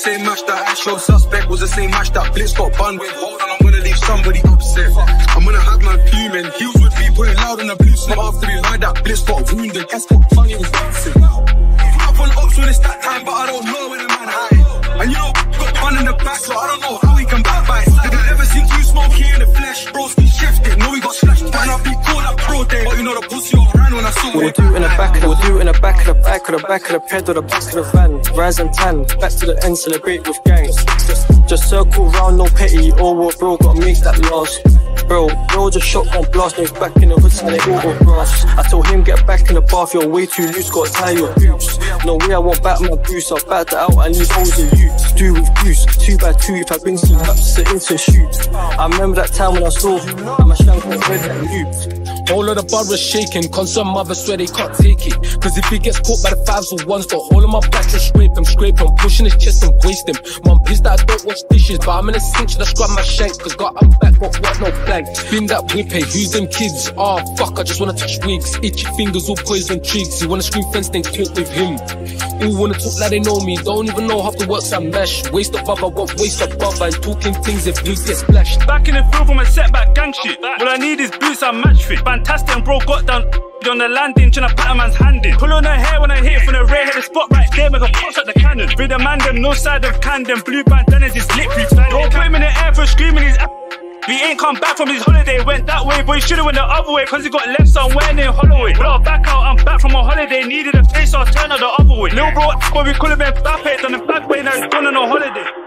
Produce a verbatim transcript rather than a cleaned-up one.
same match that I showed suspect, was the same match that Blitz got bun with. Hold on, I'm gonna leave somebody upset. I'm gonna have my fuming. Heels with me, putting loud on the blue snap. After we heard that Blitz got wounded, S got funny was dancing. Up on ops when it's that time, but I don't know when the man high. And you know, got bun in the back, so I don't know how he can backbite. I never seen two smoky in the flesh. Broski shifted, it, no we got slashed. Might not be called up pro day, but you know the pussy all ran when I saw it. We'll do it in the back, we'll do it in the back of the back of the back of the pedal, the back of the van. Rise and tan, back to the end, celebrate with gangs. Just, just circle round, no petty. Oh, well, bro, gotta make that last. Bro, bro, just shotgun blast, no back in the hood, so they all grass. I told him, get back in the bath, you're way too loose, gotta tie your boots. No way I won't back my boots, I'll back that out, I need holes in you. Do with goose, two by two, if I bring some laps, sit into shoot. I remember that time when I saw I'm a shank on red that looped. Whole of the borough's shaking, concerned mothers swear they can't take it. Cause if he gets caught by the fives or ones, the whole of my back just scrape him, scrape him, pushing his chest and waste him. Mum pissed that I don't wash dishes, but I'm in a sink, should I scrub my shank? Cause got I'm back, but what no blank. Spin that whip, hey, who's them kids? Ah, oh, fuck, I just wanna touch wigs. Itchy fingers, all poison twigs. You wanna scream fence, then talk with him. All wanna talk like they know me, don't even know half the works I mesh. Waste above, I won't waste above, and talking things if we get splashed. Back in the field from a setback gang shit. All I need is boots and match fit. Fantastic, and bro got down on the landing, tryna pat a man's hand in. Pull on her hair when I hit from the rear, hit the spot right there, make a pops at the cannon. With the man, them no side of Camden, blue bandanas, his lip reef. Don't put him in the air for screaming his ass. He ain't come back from his holiday, went that way, but he should've went the other way, cause he got left somewhere near Holloway. But I'll back out, I'm back from a holiday, needed a face, so I'll turn out the other way. Lil bro, but we could've been back, done the back way, now he's gone on a holiday.